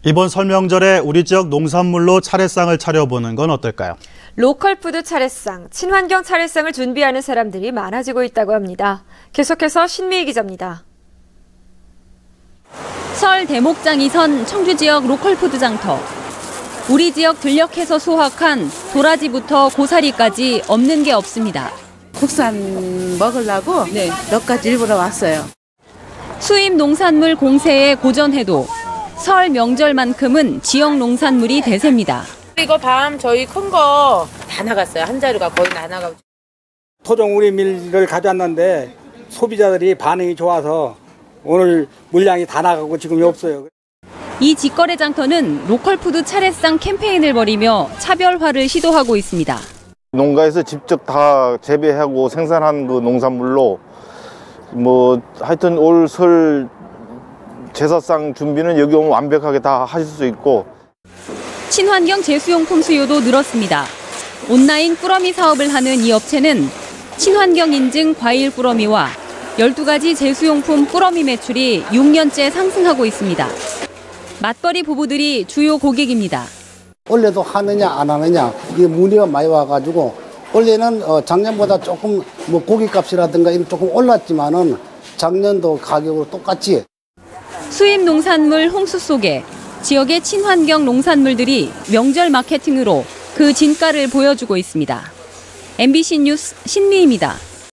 이번 설명절에 우리 지역 농산물로 차례상을 차려보는 건 어떨까요? 로컬푸드 차례상, 친환경 차례상을 준비하는 사람들이 많아지고 있다고 합니다. 계속해서 신미희 기자입니다. 설 대목장이 선 청주 지역 로컬푸드 장터. 우리 지역 들녘에서 수확한 도라지부터 고사리까지 없는 게 없습니다. 국산 먹으려고 몇 가지 일부러 왔어요. 수입 농산물 공세에 고전해도 설 명절만큼은 지역 농산물이 대세입니다. 이거 밤 저희 큰 거 다 나갔어요. 한 자루가 거의 다 나가고. 토종 우리 밀을 가져왔는데 소비자들이 반응이 좋아서 오늘 물량이 다 나가고 지금이 없어요. 이 직거래 장터는 로컬푸드 차례상 캠페인을 벌이며 차별화를 시도하고 있습니다. 농가에서 직접 다 재배하고 생산한 그 농산물로 하여튼 올 설 제사상 준비는 여기 오면 완벽하게 다 하실 수 있고. 친환경 제수용품 수요도 늘었습니다. 온라인 꾸러미 사업을 하는 이 업체는 친환경 인증 과일 꾸러미와 12가지 제수용품 꾸러미 매출이 6년째 상승하고 있습니다. 맞벌이 부부들이 주요 고객입니다. 원래도 하느냐 안 하느냐 이게 문의가 많이 와가지고 원래는 작년보다 조금 고기값이라든가 이런 조금 올랐지만은 작년도 가격으로 똑같이. 수입 농산물 홍수 속에 지역의 친환경 농산물들이 명절 마케팅으로 그 진가를 보여주고 있습니다. MBC 뉴스 신미희입니다.